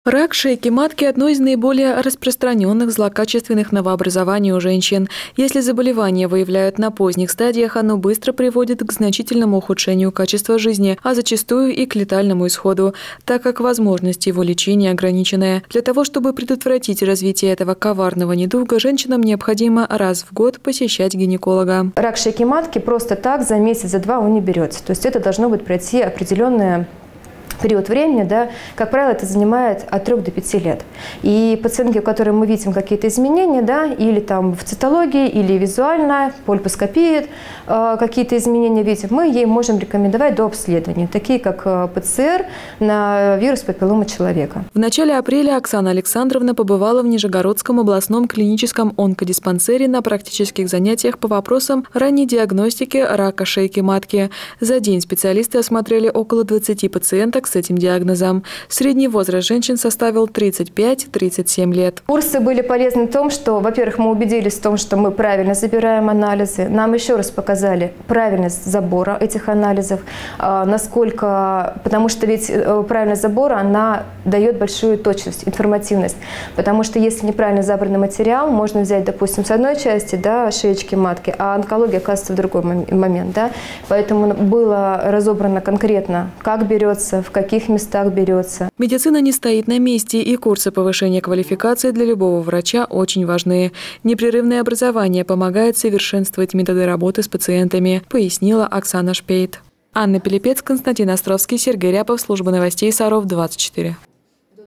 Рак шейки матки – одно из наиболее распространенных злокачественных новообразований у женщин. Если заболевание выявляют на поздних стадиях, оно быстро приводит к значительному ухудшению качества жизни, а зачастую и к летальному исходу, так как возможность его лечения ограниченная. Для того, чтобы предотвратить развитие этого коварного недуга, женщинам необходимо раз в год посещать гинеколога. Рак шейки матки просто так за месяц, за два он не берется. То есть это должно быть пройти определенное период времени, да, как правило, это занимает от 3 до 5 лет. И пациентки, у которых мы видим какие-то изменения, да, или там в цитологии, или визуально, польпоскопии, какие-то изменения видим, мы ей можем рекомендовать до обследования, такие как ПЦР на вирус папилломы человека. В начале апреля Оксана Александровна побывала в Нижегородском областном клиническом онкодиспансере на практических занятиях по вопросам ранней диагностики рака шейки матки. За день специалисты осмотрели около 20 пациенток с этим диагнозом. Средний возраст женщин составил 35-37 лет. Курсы были полезны в том, что, во-первых, мы убедились в том, что мы правильно забираем анализы. Нам еще раз показали правильность забора этих анализов, насколько, потому что ведь правильность забора, она дает большую точность, информативность. Потому что если неправильно забранный материал, можно взять, допустим, с одной части, да, шеечки матки, а онкология оказывается в другой момент. Да? Поэтому было разобрано конкретно, как берется, в каких местах берется. Медицина не стоит на месте, и курсы повышения квалификации для любого врача очень важны. Непрерывное образование помогает совершенствовать методы работы с пациентами, пояснила Оксана Шпейт. Анна Пилипец, Константин Островский, Сергей Ряпов, служба новостей Саров 24.